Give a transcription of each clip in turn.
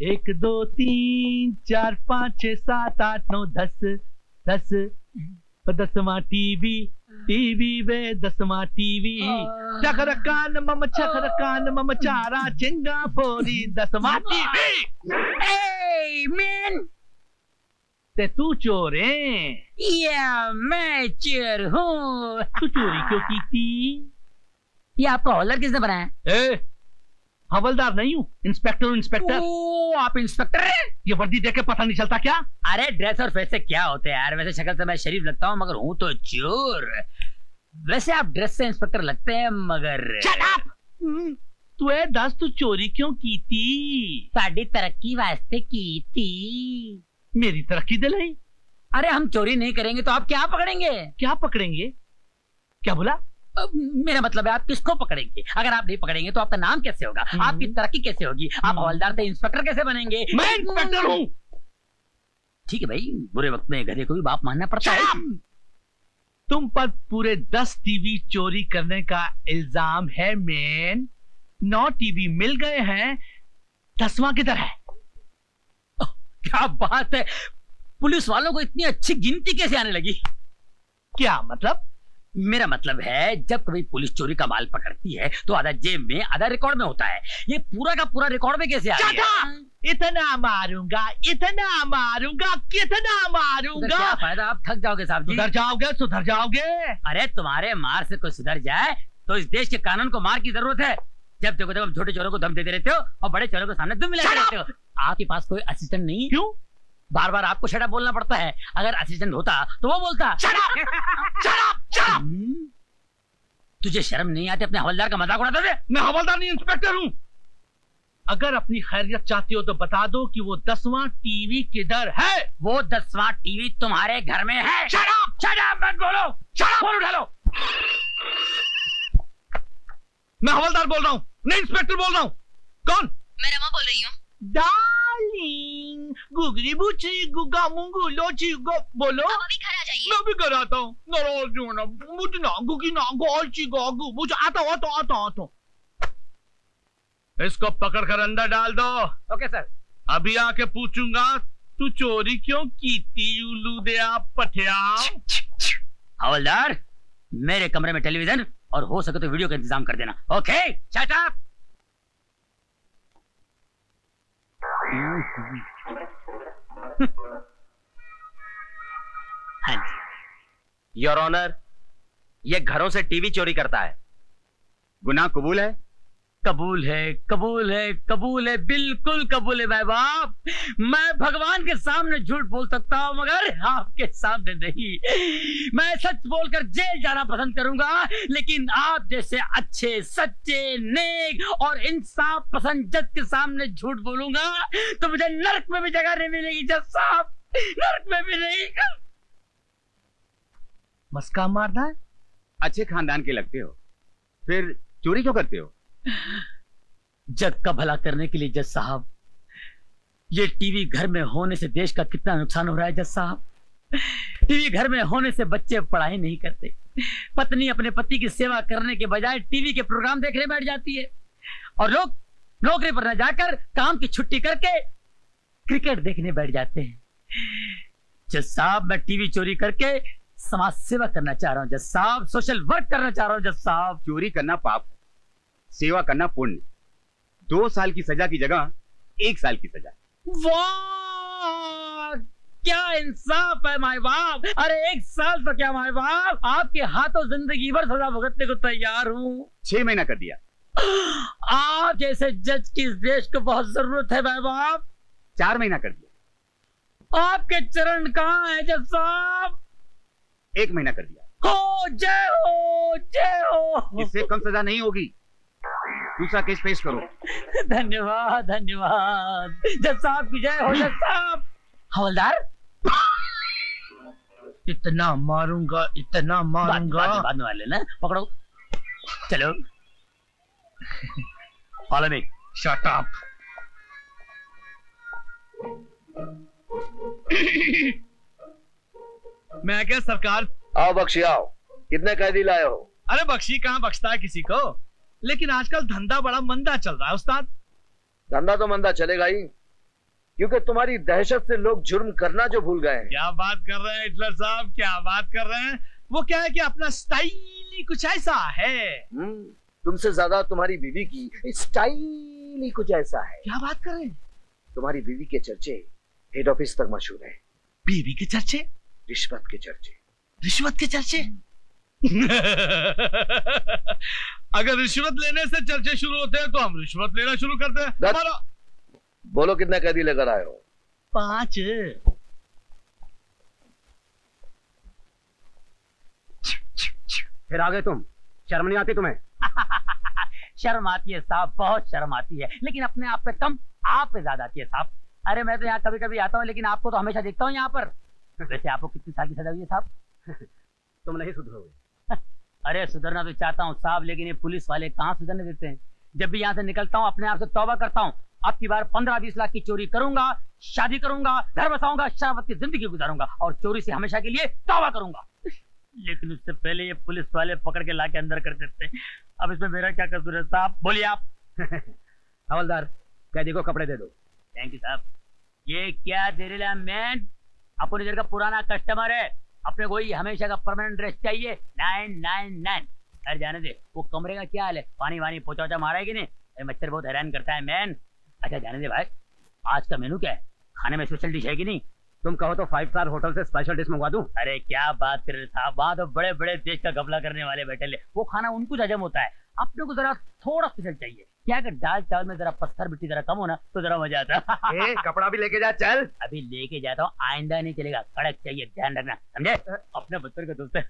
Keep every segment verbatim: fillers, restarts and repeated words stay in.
एक दो तीन चार पाँच छह सात आठ नौ दस दस दसवां टीवी टीवी वे दसवां टीवी चकर कान मम चकर कान मम चारा चिंगा फोरी दसवां टीवी। Hey man! ते तू चोर है? या मैं चोर हूँ। तू चोरी क्यों की थी? ये आपका हॉलर किसने बनाया? ए, हवलदार नहीं हूँ, इंस्पेक्टर इंस्पेक्टर। ओ, आप इंस्पेक्टर हैं? ये वर्दी देख के पता नहीं चलता क्या? अरे ड्रेस और फेस से क्या होते हैं यार, वैसे शक्ल से मैं शरीफ लगता हूँ मगर हूँ तो चोर। वैसे आप ड्रेस से इंस्पेक्टर लगते हैं मगर। Shut up! तू ए दस तू चोरी क्यों की थी? साड़ी तरक्की वास्ते की थी। मेरी तरक्की दिलाई। अरे हम चोरी नहीं करेंगे तो आप क्या पकड़ेंगे? क्या पकड़ेंगे? क्या बोला? अब मेरा मतलब है आप किसको पकड़ेंगे? अगर आप नहीं पकड़ेंगे तो आपका नाम कैसे होगा, आपकी तरक्की कैसे होगी, आप हवलदार से इंस्पेक्टर कैसे बनेंगे? मैं इंस्पेक्टर हूँ। ठीक है भाई, बुरे वक्त में गधे को भी बाप मानना पड़ता है। तुम पर पूरे दस टीवी चोरी करने का इल्जाम है मैन। नौ टीवी मिल गए हैं, दसवां किधर है? क्या बात है, पुलिस वालों को इतनी अच्छी गिनती कैसे आने लगी? क्या मतलब? मेरा मतलब है जब कभी पुलिस चोरी का माल पकड़ती है तो आधा जेब में आधा रिकॉर्ड में होता है, ये पूरा का पूरा रिकॉर्ड में कैसे आ गया? इतना मारूंगा इतना मारूंगा कितना मारूंगा। क्या फायदा, आप थक जाओगे साहब जी। सुधर जाओगे सुधर जाओगे। अरे तुम्हारे मार से कोई सुधर जाए तो इस देश के कानून को मार की जरूरत है। जब देखो जब छोटे चोरों को धम देते रहते हो और बड़े चोरों के सामने दुम मिलाते रहते हो। आपके पास कोई असिस्टेंट नहीं? क्यों? बार बार आपको शट अप बोलना पड़ता है, अगर असिस्टेंट होता तो वो बोलता। Shut up, shut up, shut up. तुझे शर्म नहीं आती अपने हवलदार का मजाक उड़ाते थे? मैं हवलदार नहीं इंस्पेक्टर हूँ। अगर अपनी खैरियत चाहती हो तो बता दो कि वो दसवां टीवी किधर है? वो दसवां टीवी तुम्हारे घर में है। शट अप, शट अप मत बोलो, शट अप। फोन उठा लो। मैं हवलदार बोल रहा हूँ, नहीं इंस्पेक्टर बोल रहा हूँ। कौन? मैं रमा बोल रही हूँ। डार्लिंग, गुगरी बुची गुगा मुंगू लोची गो बोलो। आप अभी घर आ जाइए। मैं भी घर आता हूँ। नाराज हो ना, मुझे ना गुगी ना गोची गोगू मुझे आता हूँ आता आता आता। इसको पकड़ कर अंदर डाल दो। Okay sir. अभी आके पूछूंगा तू चोरी क्यों की थी उल्लू दे आप पठिया। हवलदार, मेरे कमरे में टेलीविजन और हो सके तो वीडियो का इंतजाम कर देना। Okay shut up. हाँ जी योर ऑनर, ये घरों से टीवी चोरी करता है, गुनाह कबूल है? कबूल है कबूल है कबूल है, बिल्कुल कबूल है भाई बाप। मैं भगवान के सामने झूठ बोल सकता हूँ मगर आपके सामने नहीं। मैं सच बोलकर जेल जाना पसंद करूंगा, लेकिन आप जैसे अच्छे सच्चे नेक और इंसाफ पसंद जज के सामने झूठ बोलूंगा तो मुझे नरक में भी जगह नहीं मिलेगी जज साहब, नरक में भी नहीं। मस्का मारना है? अच्छे खानदान के लगते हो, फिर चोरी क्यों करते हो? जग का भला करने के लिए जज साहब। ये टीवी घर में होने से देश का कितना नुकसान हो रहा है जज साहब। टीवी घर में होने से बच्चे पढ़ाई नहीं करते, पत्नी अपने पति की सेवा करने के बजाय टीवी के प्रोग्राम देखने बैठ जाती है, और लोग नौकरी पर न जाकर काम की छुट्टी करके क्रिकेट देखने बैठ जाते हैं। जज साहब, मैं टीवी चोरी करके समाज सेवा करना चाह रहा हूँ जज साहब, सोशल वर्क करना चाह रहा हूँ जज साहब। चोरी करना पाप, सेवा करना पुण्य। दो साल की सजा की जगह एक साल की सजा। वाह, क्या इंसाफ है माय बाप। अरे एक साल तो क्या माय बाप, आपके हाथों जिंदगी भर सजा भुगतने को तैयार हूँ। छह महीना कर दिया। आप जैसे जज की इस देश को बहुत जरूरत है माय बाप। चार महीना कर दिया। आपके चरण कहाँ है जज साहब? एक महीना कर दिया। हो जय हो जय हो। इससे कम सजा नहीं होगी, दूसरा केस पेश करो। धन्यवाद धन्यवाद जज साहब की जय हो। जज साहब। हवलदार, इतना मारूंगा इतना मारूंगा। बाद, बाद में वाले ना पकड़ो, चलो फॉलो मी। Shut up. मैं क्या सरकार? आओ बख्शी आओ, कितने कैदी लाए हो? अरे बख्शी कहाँ बख्शता है किसी को, लेकिन आजकल धंधा बड़ा मंदा चल रहा है उस्ताद। धंधा तो मंदा चलेगा ही, क्योंकि तुम्हारी दहशत से लोग जुर्म करना जो भूल गए हैं। क्या बात कर रहे हैं हिटलर साहब, क्या बात कर रहे हैं? वो क्या है कि अपना स्टाइल ही कुछ ऐसा है। हम्म, तुमसे ज्यादा तुम्हारी बीवी की स्टाइल ही कुछ ऐसा है। क्या बात कर रहे हैं? तुम्हारी बीवी के चर्चे हेड ऑफिस तक मशहूर है। बीवी के चर्चे? रिश्वत के चर्चे। रिश्वत के चर्चे? अगर रिश्वत लेने से चर्चे शुरू होते हैं तो हम रिश्वत लेना शुरू करते हैं। हमारा बोलो कितना कैदी लेकर आए हो? पांच। फिर आ गए तुम, शर्म नहीं आती तुम्हें? शर्म आती है साहब, बहुत शर्म आती है, लेकिन अपने आप पे कम, आप पे ज्यादा आती है साहब। अरे मैं तो यहाँ कभी कभी आता हूँ, लेकिन आपको तो हमेशा देखता हूँ यहाँ पर। वैसे आपको कितनी साल की सजा हुई है साहब? तुम नहीं सुधरोगे। अरे सुधरना तो चाहता हूँ साहब, लेकिन ये पुलिस वाले कहाँ सुधरने देते हैं। जब भी यहाँ से निकलता हूँ अपने आप से तौबा करता हूँ, अब की बार पंद्रह बीस लाख की चोरी करूंगा, शादी करूंगा, घर बसाऊंगा, शराबत की जिंदगी गुजारूंगा और चोरी से हमेशा के लिए तौबा करूंगा। लेकिन उससे पहले ये पुलिस वाले पकड़ के लाके अंदर कर देते। अब इसमें मेरा क्या कसूर है साहब, बोलिए आप। हवलदार, कैदी को कपड़े दे दो। थैंक यू साहब। ये क्या देरीला मैन, अपने इधर का पुराना कस्टमर है, अपने को ही हमेशा का परमानेंट ड्रेस चाहिए। Nine nine nine. अरे जाने दे, वो कमरे का क्या हाल है, पानी वानी पोचा वोचा मारा है कि नहीं? अरे मच्छर बहुत हैरान करता है मैन। अच्छा जाने दे भाई, आज का मेनू क्या है, खाने में स्पेशल डिश है कि नहीं? तुम कहो तो फाइव स्टार होटल से स्पेशल डिश मंगवा दूं? अरे क्या बात कर रहे साहब, वहाँ तो बड़े बड़े देश का घपला करने वाले बैठे ले, वो खाना उनको हजम होता है, अपने को जरा थोड़ा स्पेशल चाहिए। क्या अगर दाल चावल में जरा पत्थर मिट्टी जरा कम हो ना तो जरा मजा आता। ए, कपड़ा भी लेके जा, चल। अभी लेके जाता हूँ, आइंदा नहीं चलेगा, कड़क चाहिए, ध्यान रखना, समझे? अपने बच्चों के दोस्त है।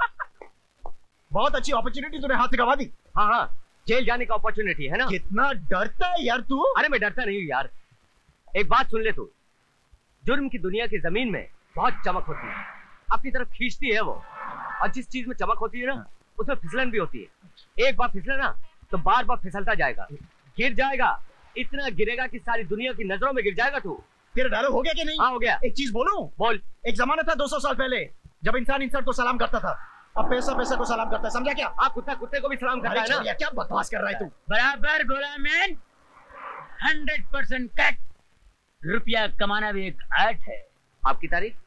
बहुत अच्छी अपॉर्चुनिटी तूने हाथ से गवा दी। हाँ हाँ, जेल जाने का अपॉर्चुनिटी है ना। कितना डरता है यार तू। अरे मैं डरता नहीं हूँ यार, एक बात सुन ले तू, जुर्म की दुनिया की जमीन में बहुत चमक होती है, अपनी तरफ खींचती है वो, और जिस चीज में चमक होती है ना उसमें फिसलन भी होती है। एक बार फिसले ना तो बार बार फिसलता जाएगा, गिर जाएगा, इतना गिरेगा कि सारी दुनिया की नजरों में गिर जाएगा तू। तेरा डायलॉग हो गया कि नहीं? हाँ हो गया। एक चीज बोलूं? बोल। एक जमाना था दो सौ साल पहले जब इंसान इंसान को सलाम करता था, अब पैसा पैसा को सलाम करता है, समझा क्या? आप कुत्ता कुत्ते को भी सलाम करता है ना। क्या बकवास कर रहा है तू? बराबर बोला मैन, हंड्रेड परसेंट करेक्ट। रुपया कमाना भी एक आर्ट है। आपकी तारीफ?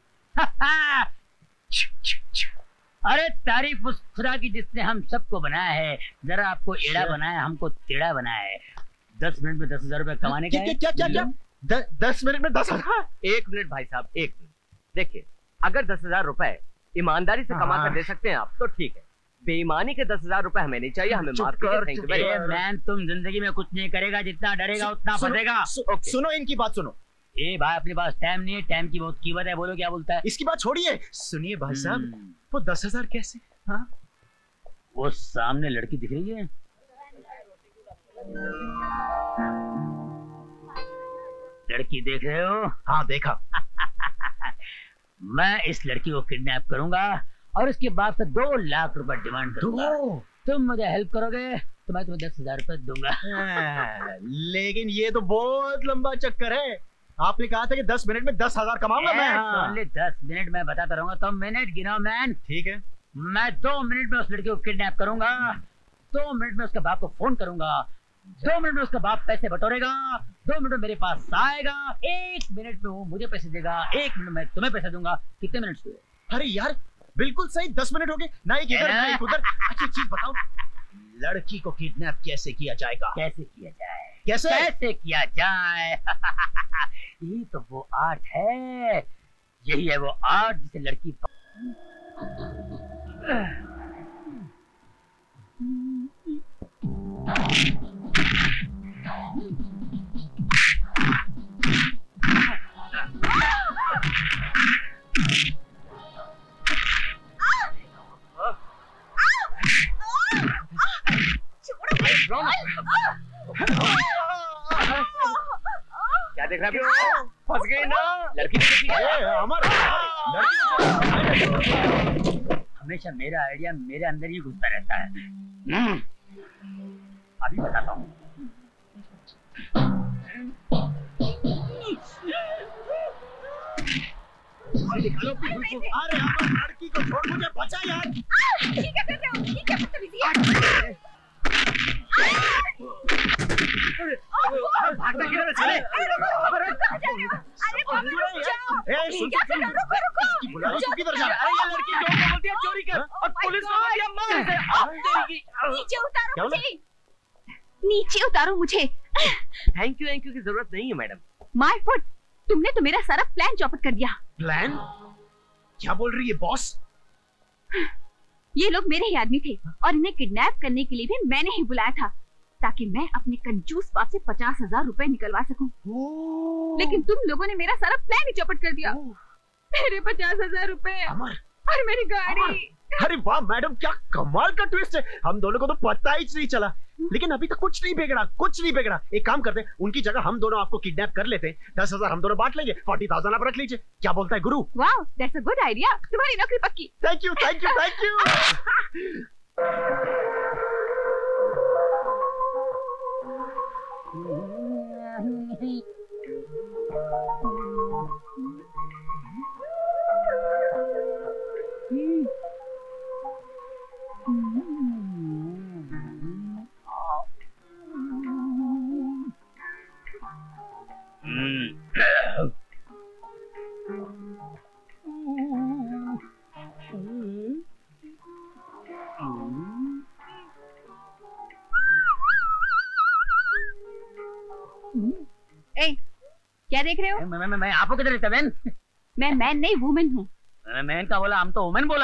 अरे तारीफ उस खुदा की जिसने हम सबको बनाया है, जरा आपको एड़ा बनाया, हमको टेढ़ा बनाया है। दस मिनट में दस हजार रुपए कमाने का है। क्या क्या क्या? द, दस मिनट में दस हजार? एक मिनट भाई साहब, एक मिनट। देखिए, अगर दस हजार रुपए ईमानदारी से कमा कर दे सकते हैं आप तो ठीक है, बेईमानी के दस हजार रुपए हमें नहीं चाहिए, हमें माफ कीजिए। Thank you very much. Man तुम जिंदगी में कुछ नहीं करेगा, जितना डरेगा उतना फंसेगा। सुनो इनकी बात सुनो। ए भाई अपने पास टाइम नहीं है, टाइम की बहुत कीमत है, बोलो क्या बोलता है? इसकी बात छोड़िए, सुनिए भाई साहब, वो दस हजार कैसे? हाँ वो सामने लड़की दिख रही है, लड़की देख रहे हो? हाँ देखा। मैं इस लड़की को किडनैप करूंगा और इसके बाद से दो लाख रुपए डिमांड करूंगा। तुम मुझे हेल्प करोगे तो मैं तुम्हें दस हजार रुपए दूंगा। लेकिन ये तो बहुत लंबा चक्कर है, आपने कहा था कि दस मिनट में दस हजार कमाऊंगा मैं। हाँ। दस मिनट में बताता रहूंगा, तो मिनट गिनो मैन। ठीक है। मैं दो मिनट में उस लड़की को किडनैप करूंगा, दो मिनट में उसके बाप को फोन करूंगा, दो मिनट में उसका बाप पैसे बटोरेगा, दो मिनट में मेरे पास आएगा, एक मिनट में वो मुझे पैसे देगा, एक मिनट में तुम्हें पैसे दूंगा। कितने मिनट हुए? अरे यार बिल्कुल सही, दस मिनट हो गए ना, एक इधर ना एक उधर। अच्छी चीज बताओ, लड़की को किडनैप कैसे किया जाएगा? कैसे किया जाए? कैसे कैसे किया जाए? यही तो वो आर्ट है, यही है वो आर्ट जिसे लड़की क्या देख रहे हो? फंस गई ना लड़की। हमेशा मेरा आइडिया मेरे अंदर ही घुसता रहता है। अभी बताता हूँ। अरे लड़की को छोड़, मुझे बचा यार। ठीक है करते हो, ठीक है बदतमीजी है। भागना किधर है? सुन क्या कर रहे हो? रुको रुको लड़की बुला रही, तू किधर जा रहा है? अरे ये लड़की जो को बोलती है चोरी कर और पुलिस को बोलती है मार इसे। अब तेरी की- नीचे उतारो क्या बोला? मुझे नीचे उतारो मुझे थैंक यू थैंक यू की जरूरत नहीं है मैडम। माय फुट तुमने तो मेरा सारा प्लान चौपट कर दिया। प्लान? क्या बोल रही है बॉस? ये लोग मेरे ही आदमी थे और इन्हें किडनैप करने के लिए भी मैंने ही बुलाया था ताकि मैं अपने कंजूस बाप से पचास हजार रुपए निकलवा सकूं। लेकिन तुम लोगों ने मेरा सारा प्लान ही चौपट कर दिया। मेरे पचास हजार रुपए अमर, और मेरी गाड़ी। अरे वाह मैडम, क्या कमाल का ट्विस्ट है। हम दोनों को तो पता ही नहीं चला, लेकिन अभी तक कुछ नहीं बिगड़ा, कुछ नहीं बिगड़ा। एक काम करते हैं, उनकी जगह हम दोनों आपको किडनैप कर लेते हैं। दस हजार हम दोनों बांट लेंगे, फोर्टी थाउजेंड आप रख लीजिए। क्या बोलता है गुरु? Wow that's a good idea. तुम्हारी नौकरी पक्की। Thank you thank you thank you. ए, क्या देख रहे हो? मैं मैं मैं आपको किधर रहता बहन? मैं मैन नहीं वुमेन हूँ। मैं मैन का बोला, हम तो वुमेन बोला।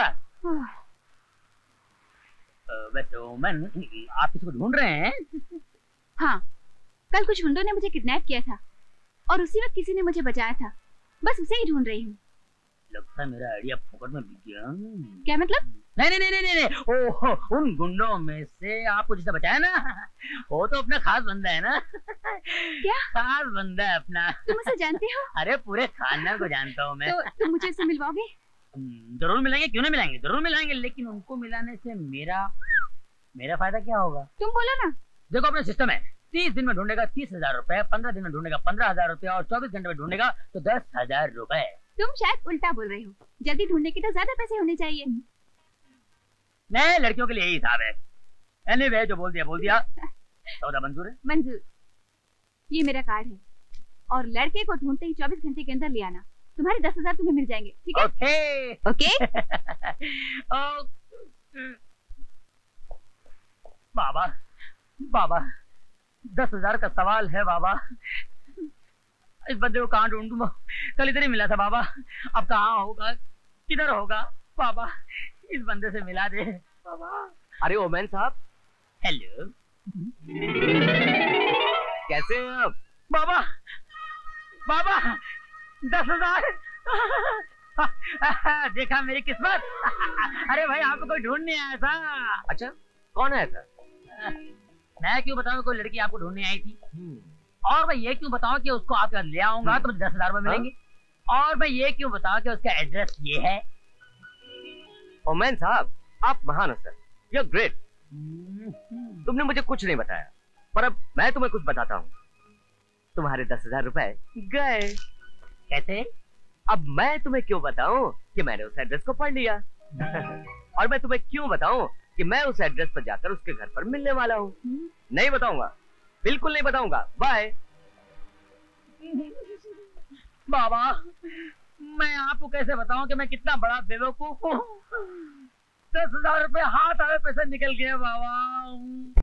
वैसे वुमेन आप किसी को ढूंढ रहे हैं? हाँ, कल कुछ गुंडों ने मुझे किडनैप किया था और उसी वक्त किसी ने मुझे बचाया था। बस उसे ही ढूंढ रही हूँ। लगता है मेरा आइडिया फोकट में बिक गया। क्या मतलब? नहीं नहीं नहीं नहीं नहीं ओह, उन गुंडों में से आपको जिसे बचाया ना, वो तो अपना खास बंदा है ना। क्या? खास बंदा है अपना। तुम उसे जानते हो? अरे पूरे खानदान को जानता हूँ मैं। तो तुम मुझे उसे मिलवाओगे? जरूर मिलेंगे, क्यों नहीं मिलाएंगे, जरूर मिलाएंगे। लेकिन उनको मिलाने से मेरा मेरा फायदा क्या होगा? तुम बोलो ना। देखो अपना सिस्टम है, तीस दिन में ढूंढेगा तीस हजार रुपए, पंद्रह दिन में ढूंढेगा पंद्रह हजार रुपए और चौबीस घंटे में ढूंढेगा तो दस हजार रुपए। तुम शायद उल्टा बोल रहे हो। जल्दी ढूंढने के तो ज्यादा पैसे होने चाहिए। नहीं, लड़कियों के लिए यही हिसाब है। एनीवे, जो बोल दिया बोल दिया। सौदा मंजूर है? मंजूर। ये मेरा कार्ड है और लड़के को ढूंढते ही चौबीस घंटे के अंदर ले आना। तुम्हारे दस हजार तुम्हें मिल जाएंगे, ठीक है? Okay okay. बाबा बाबा दस हजार का सवाल है बाबा। इस बंदे को कहाँ ढूंढूं? कल इधर ही मिला था बाबा, अब कहाँ होगा, किधर होगा बाबा? इस बंदे से मिला दे बाबा। अरे ओमैन साहब, हेलो, कैसे हैं आप? बाबा बाबा दस हजार। देखा मेरी किस्मत। अरे भाई, आपको कोई ढूंढने आया था। अच्छा, कौन आया था? मैं क्यों बताऊं कोई लड़की आपको ढूंढने आई थी, और मैं ये क्यों बताऊं कि उसको आपके ले आऊंगा तो मुझे दस हजार रुपए मिलेंगे, और मैं ये क्यों बताऊं कि उसका एड्रेस ये है। ओमैन साहब, आप महान हो सर, यू आर ग्रेट। तुमने मुझे कुछ नहीं बताया, पर अब मैं तुम्हें कुछ बताता हूँ। तुम्हारे दस हजार रुपए गए। कैसे? अब मैं तुम्हें क्यों बताऊं कि मैंने उस एड्रेस को पढ़ लिया। और मैं तुम्हें क्यों बताऊं कि मैं उस एड्रेस पर जाकर उसके घर पर मिलने वाला हूँ। नहीं बताऊंगा, बिल्कुल नहीं बताऊंगा। बाय। बाबा, मैं आपको कैसे बताऊं कि मैं कितना बड़ा बेवकूफ हूँ। दस हजार रुपए हाथ आए पैसे निकल गए बाबा।